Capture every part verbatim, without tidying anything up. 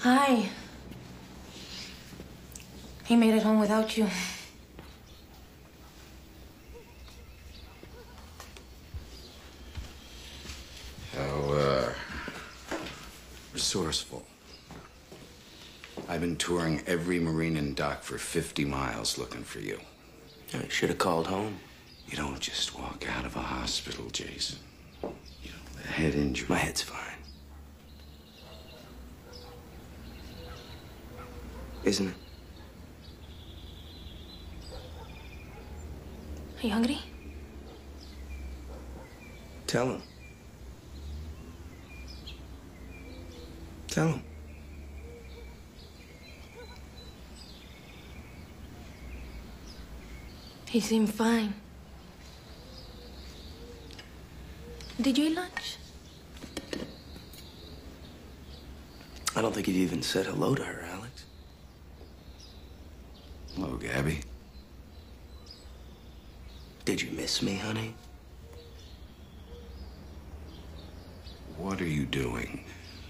Hi. He made it home without you. How, uh, resourceful. I've been touring every marine and dock for fifty miles looking for you. I should have called home. You don't just walk out of a hospital, Jason. You know, a head injury. My head's fine. Isn't it? Are you hungry? Tell him. Tell him. He seemed fine. Did you eat lunch? I don't think you've even said hello to her, Alex. Hello, Gabby. Did you miss me, honey? What are you doing?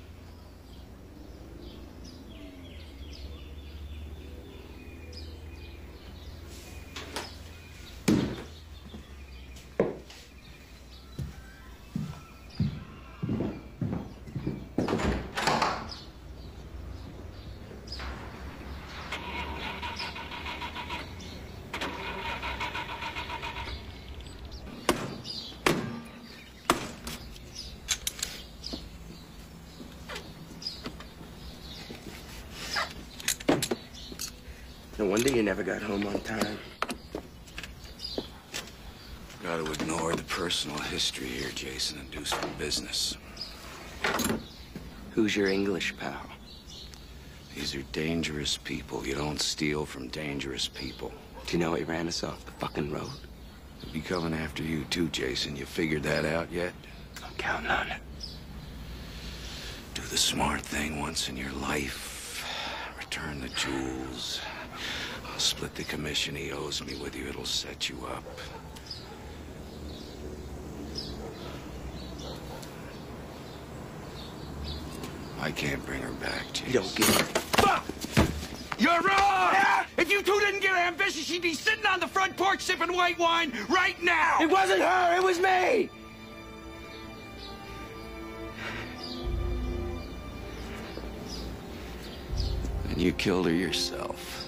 No wonder you never got home on time. Got to ignore the personal history here, Jason, and do some business. Who's your English pal? These are dangerous people. You don't steal from dangerous people. Do you know he ran us off the fucking road? They'll be coming after you too, Jason. You figured that out yet? I'm counting on it. Do the smart thing once in your life. Return the jewels. I'll split the commission he owes me with you. It'll set you up. I can't bring her back, Jason. You don't get it. Fuck! You're wrong! Yeah? If you two didn't get ambitious, she'd be sitting on the front porch sipping white wine right now! It wasn't her, it was me! And you killed her yourself.